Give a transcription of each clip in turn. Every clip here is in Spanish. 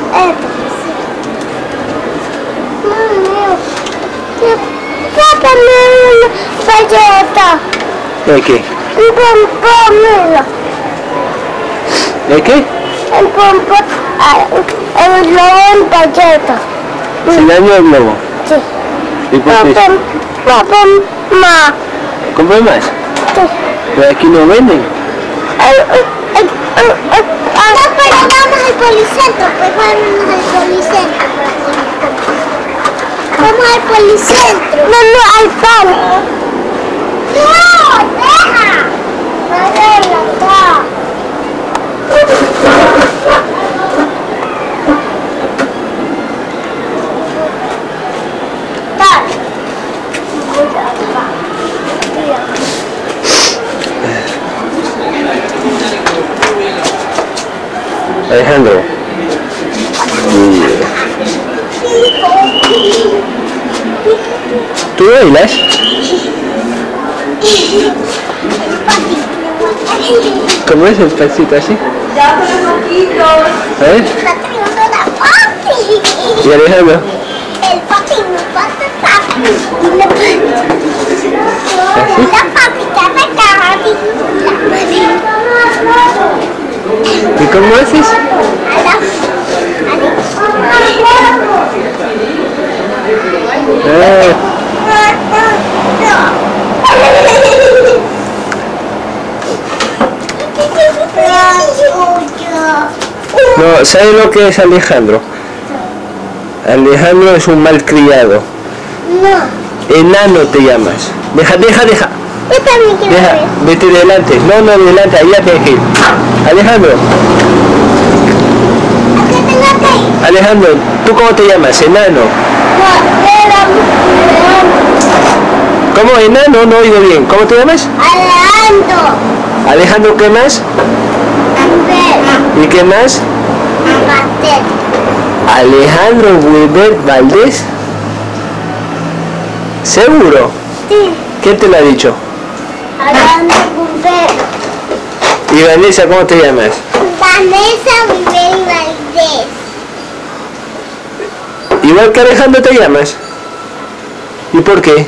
Papá, una galleta. ¿De qué? Un pompón. ¿De qué? El pompón, el globo en galleta. ¿Se dañó el globo? Sí. ¿Y por qué? Papá, ma. ¿Compré más? Sí. ¿Pero aquí no venden? No, pero vamos al policentro, pues vamos al policentro. Vamos al policentro. No, al pan. No, deja. Madre, acá. Alejandro. ¿Tú bailas? ¿Cómo es el pasito así? ¿Eh? Está trayendo la papi. ¿Y Alejandro? El papi no pasa papi. La papi está acá. ¿Y cómo haces? No, ¿sabes lo que es Alejandro? Alejandro es un malcriado. No. Enano te llamas. Deja. Yo también quiero Deja, ver. vete delante. No, delante, allá tienes que ir. Alejandro, ¿A qué tengo que ir? Alejandro, ¿tú cómo te llamas? Enano. ¿Cómo? Enano, no he oído bien. ¿Cómo te llamas? Alejandro. Alejandro, ¿qué más? ¿Y qué más? Alejandro Wilbert Valdés. ¿Seguro? Sí. ¿Quién te lo ha dicho? Alejandro ¿Y Vanessa, cómo te llamas? Vanessa Rivera Valdés. Igual que Alejandro te llamas. ¿Y por qué?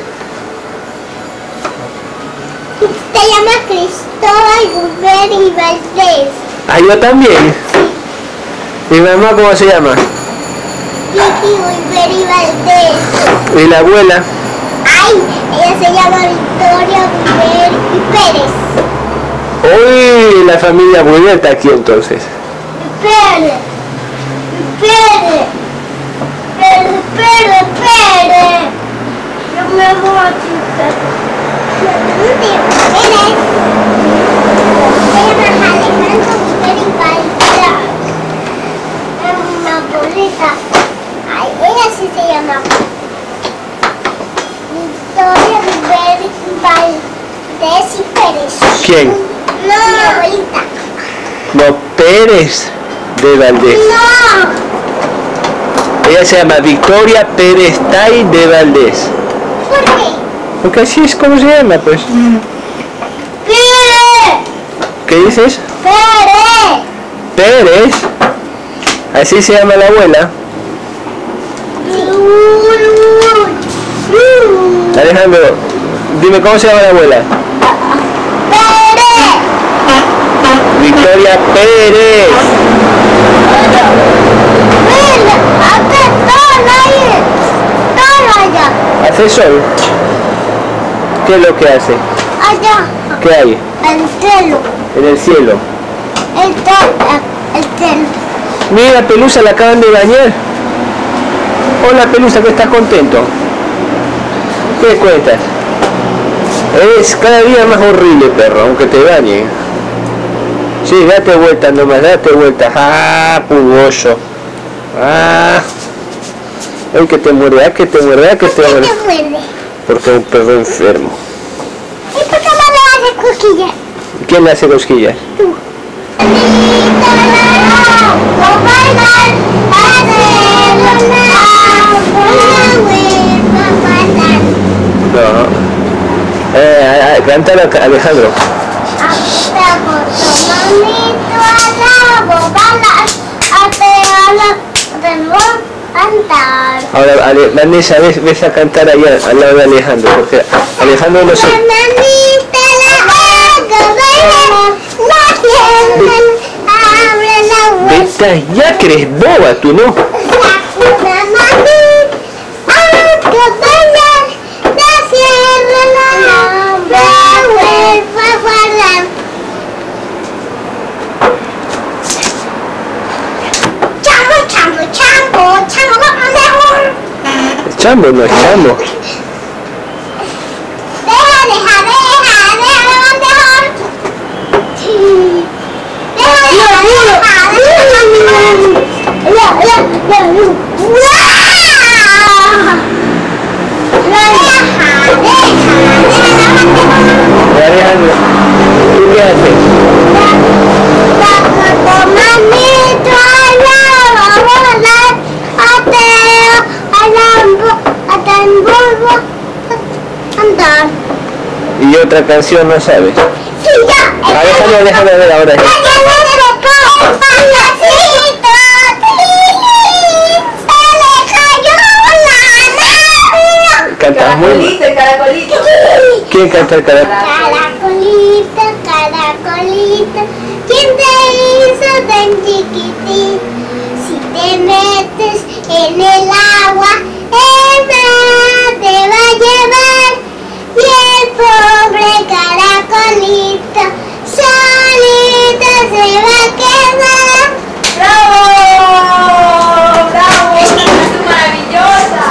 Te llamas Cristóbal Rivera Valdés. Ah, yo también. ¿Y mamá cómo se llama? Vicky Rivera Valdés. ¿Y la abuela? Ay, ella se llama Victoria Rivera Pérez. Uy, la familia Wilbert está aquí entonces. Pérez. Yo me voy a quitar. Pérez. Se llama Alejandro Rivera Valdés. Es una bolita. Ay, ella sí se llama Victoria Rivera Valdés y Pérez. ¿Quién? No, mi abuelita. No, Pérez de Valdés. No. Ella se llama Victoria Pérez Tai de Valdés. ¿Por qué? Porque así es como se llama, pues. Pérez. ¿Qué dices? Pérez. Pérez. Así se llama la abuela. Alejandro, dime cómo se llama la abuela. Pérez. Victoria Pérez. Mira, acá está allá. ¿Hace sol? ¿Qué es lo que hace? Allá. ¿Qué hay? El cielo. En el cielo. El cielo. Mira, Pelusa, la acaban de bañar. Hola, Pelusa, que estás contento. ¿Qué cuentas? Es cada día más horrible, perro, aunque te bañen. Sí, date vuelta nomás, date vuelta. Ah, pulgoso. Ah. Ay, que te muerde, que te muerde, que te muerde. ¿Por qué te muerde? Porque es un perro enfermo. ¿Y por qué no le haces cosquillas? ¿Quién le hace cosquillas? Tú. No. Cántalo, Alejandro. Ahora, Vanessa, ves a cantar allá al lado de Alejandro, porque Alejandro no se... Vete ya, que eres boba, tú no. Chambo no es chambo. Alejandro, ¿tú qué haces? Y otra canción no sabes. Sí, ya. Déjame ver ahora. ¿Cantas muy? Caracolito. ¿Quién canta el caracolito? Caracolito, caracolito, ¿quién te hizo tan chiquitín? Si te metes en el agua, el mar te va a llevar. Y el pobre caracolito solito se va a quedar. ¡Bravo! ¡Bravo! ¡Una canción maravillosa!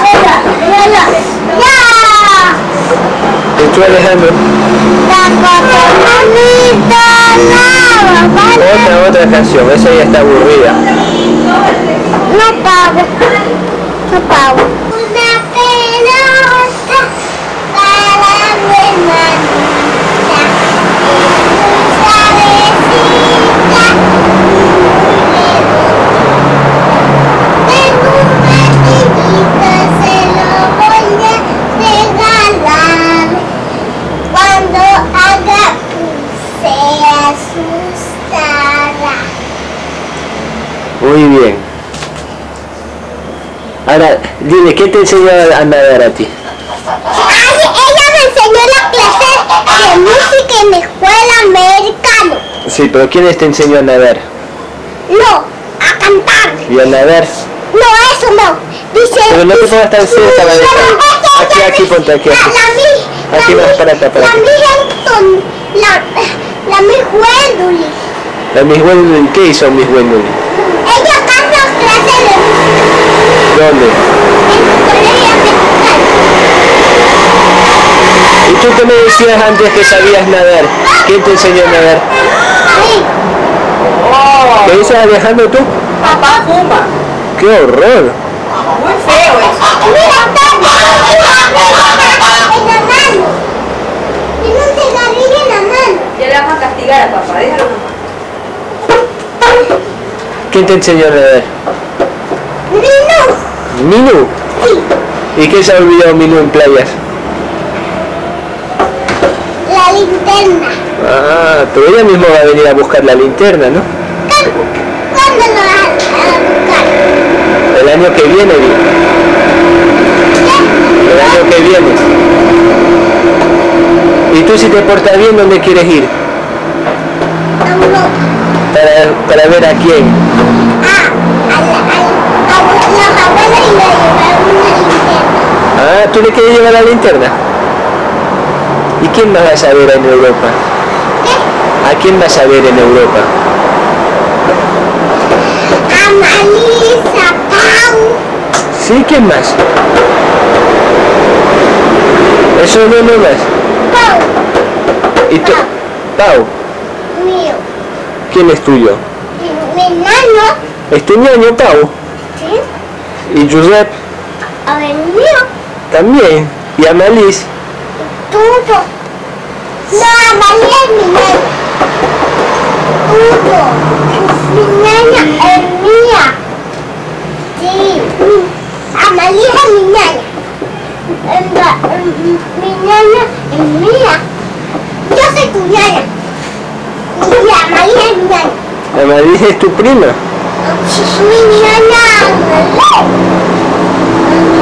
¡Ya! ¿Y tú, Alejandro? Otra canción, esa ya está aburrida. No pago. No pago. Una pelota para mi hermanita. Suavecita. Tengo un martillito, se lo voy a regalar. Cuando haga se asustará. Muy bien. Ahora, dime, ¿qué te enseñó a nadar a ti? Ay, ella me enseñó la clase de música en la escuela americana. Sí, pero ¿quién te enseñó a nadar? No, a cantar. ¿Y a nadar? No, eso no. Dice. Pero no te pongas tan cerca, Vanessa. Aquí, ponte aquí. Aquí más para acá, para La acá. Miss Wenduli. La Miss Wenduli, ¿qué hizo Miss Wenduli? Ella canta clases de música ¿Dónde? en el colegio mexicano. ¿Y tú qué me decías antes que sabías nadar? ¿Quién te enseñó a nadar? Ahí. ¿Qué dices, Alejandro, tú? Papá fuma. ¡Qué horror! Muy feo eso. Mira, en la mano. Tiene un cigarrillo en la mano. Ya le vamos a castigar a papá, déjalo nomás. ¿Quién te enseñó a nadar? Nino. ¿Minú? Sí. ¿Y qué se ha olvidado Minú en playas? La linterna. Ah, pero ella misma va a venir a buscar la linterna, ¿no? ¿Cuándo lo vas a buscar? El año que viene, ¿Qué? el año que viene. ¿Y tú si te portas bien, dónde quieres ir? A Europa. Para ver a quién. A los abuelos y le llevaron una linterna. Ah, ¿tú le quieres llevar la linterna? ¿Y quién vas a ver en Europa? ¿Qué? ¿A quién vas a ver en Europa? A Marisa, Pau. ¿Sí? ¿Quién más? Eso no más. Pau. ¿Y tú? Pau. Mío. ¿Quién es tuyo? Mi hermano. ¿Es tu ñaño, Pau? ¿Sí? ¿Y Josep? A ver, mío. También. ¿Y Amalis? Tuyo. No, Amalia es mi ñaña. Tuyo. Mi ñaña es mía. Sí. Amalia es mi ñaña. Mi ñaña es mía. Yo soy tu ñaña. Y Amalia es mi ñaña. Amalis es tu prima. Mi ñaña.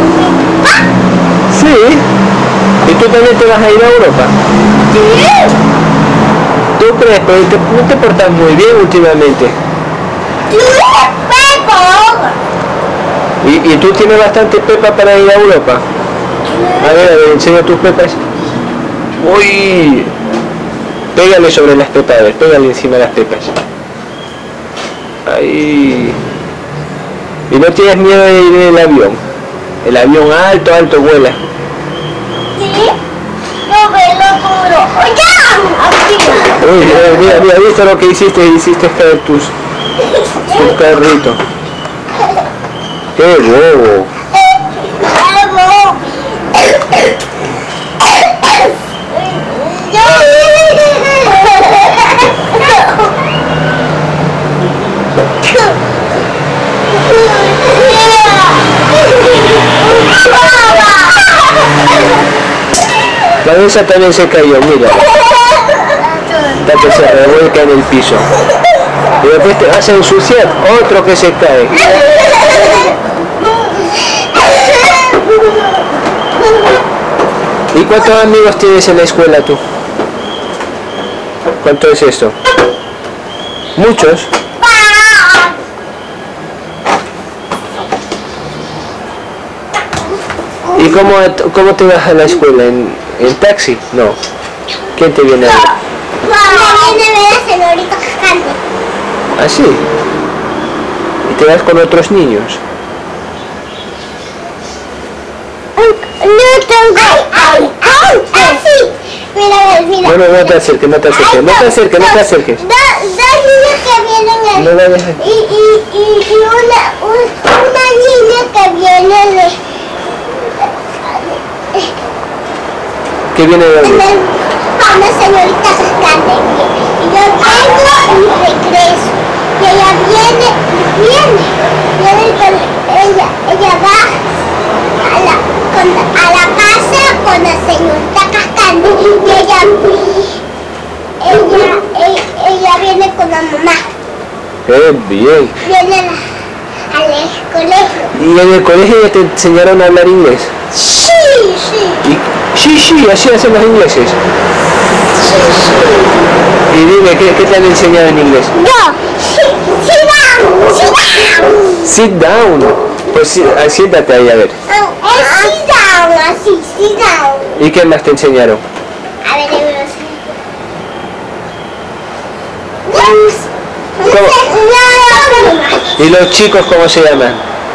tú también te vas a ir a Europa. Sí. ¿Tú crees? Pero no te portas muy bien últimamente. Sí, Pepo. Y tú tienes bastante pepa para ir a Europa. A ver, enseña tus pepas. Uy. Pégale sobre las pepas, a ver, pégale encima de las pepas. Ahí. Y no tienes miedo de ir en el avión. El avión alto, alto vuela. Sí. No me lo juro. ¡Ya! Uy, mira, mira, ¿viste lo que hiciste? Hiciste caer tus carritos. ¡Qué bobo! La mesa también se cayó, mira. Hasta que se revuelca en el piso. Y después te vas a ensuciar otro que se cae. ¿Y cuántos amigos tienes en la escuela tú? ¿Cuánto es esto? ¿Muchos? ¿Y cómo te vas a la escuela? ¿En taxi? No. ¿Quién te viene a ver? Me viene a ver a señorita Cascante. ¿Ah, sí? ¿Y te vas con otros niños? No tengo. ¡Así! Mira, mira. No te acerques, no te acerques, no te acerques, no te acerques. Dos niños que vienen ahí. No la dejes. Y una niña que viene de... ¿Qué viene de dónde? Una señorita Cascante. Y yo vengo y regreso. Y ella viene ella va a la casa con la señorita Cascante. Y ella viene con la mamá. Bien. Viene al colegio. ¿Y en el colegio ya te enseñaron a hablar inglés? Sí. Sí, así hacen los ingleses. Sí. Y dime, ¿qué te han enseñado en inglés? Yo. Sit down. Sit down. Pues siéntate ahí a ver. Sit down, así, sit down. ¿Y qué más te enseñaron? A ver, ¿Y los chicos cómo se llaman?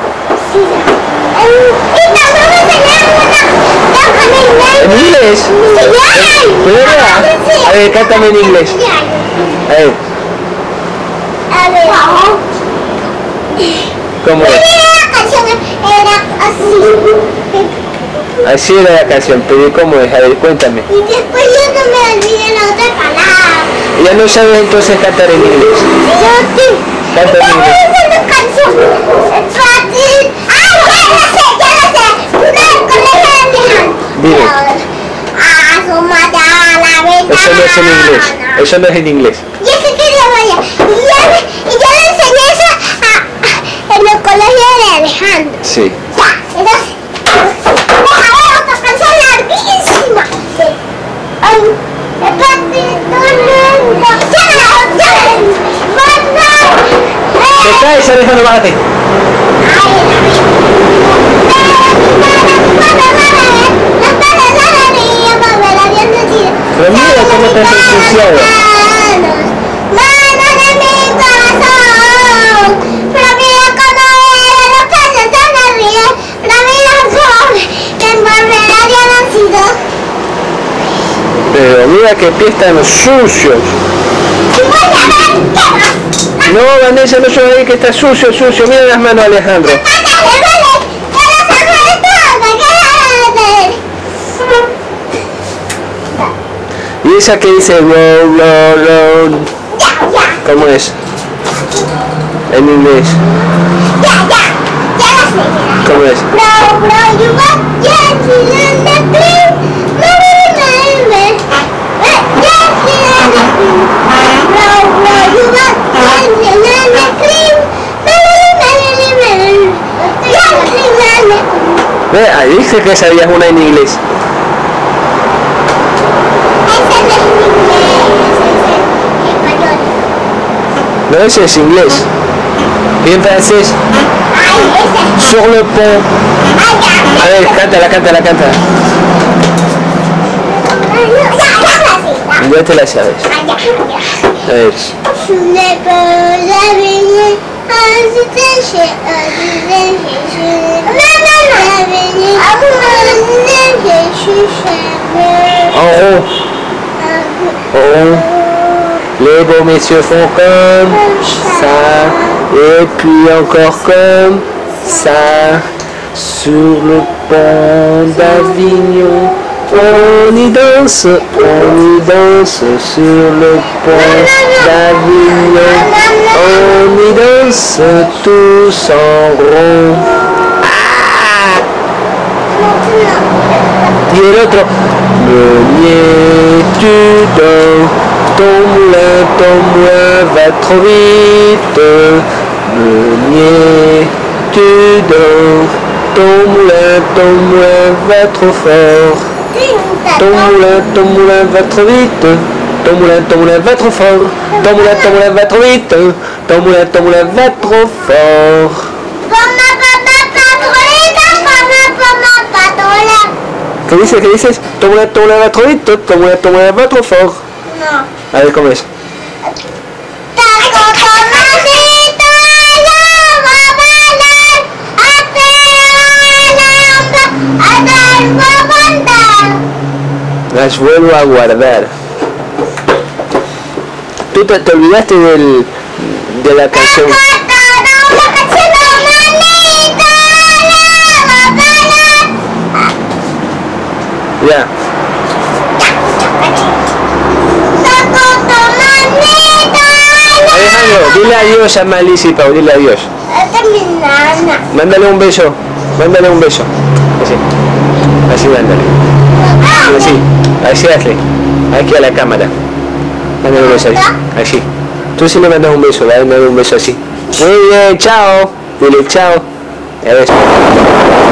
¿En inglés? A ver, cántame en inglés. A ver. ¿Cómo es? La canción era así. Así era la canción, pero ¿cómo es? A ver, cuéntame. Y después yo no me olvidé la otra palabra. ¿Ya no sabes entonces cantar en inglés? Yo sí. Canta en inglés. Una canción. Es fácil. Ya lo sé. Una colega de Dime. Asómate a la ventana. Eso no es en inglés. Eso no es en inglés. Y es que quería vaya. Y yo le enseñé eso en el colegio de Alejandro. Sí. Ya. Entonces, déjame otra canción larguísima. Sí. Ay, ¿Te caes, Alejandro? Bájate. Pero mira cómo te has ensuciado. Manos de mi corazón, pero mira cómo eres, los peces se me ríen, pero mira cómo que envolverá ya nacido. Pero mira que pies tan sucios. Y voy a ver qué más. No, Vanessa, no soy ahí que está sucio. Mira las manos, Alejandro. ¿Y esa que dice roll, roll, roll? ¿Cómo es? En inglés. ¿Cómo es? Ve, dice que sabías una en inglés. No, ese es inglés. Bien francés. Sur le pont. A ver, cántala. Ya te la sabes. A ver. En haut. Les beaux messieurs font comme ça. Et puis encore comme ça. Sur le pont d'Avignon. On y danse sur le pont d'Avignon. On y danse tous en rond. Ah! Y el otro. Meunier, tu dors, ton moulin va trop vite. Meunier, tu dors, ton moulin va trop fort. Ton moulin va trop vite. Ton moulin va trop fort. Ton moulin va trop vite. Ton moulin va trop fort. ¿Qué dices? Ton moulin va trop vite. Ton moulin va trop fort. No. A ver cómo es. Las vuelvo a guardar. Tú te olvidaste de la canción. Ya. Alejandro, dile adiós a Malicia y Pau, dile adiós. Mándale un beso. Así mándale. Así hazle. Aquí a la cámara. Mándale un beso así. Tú sí le mandas un beso, dale un beso así. Muy bien, chao. Dile chao. A ver.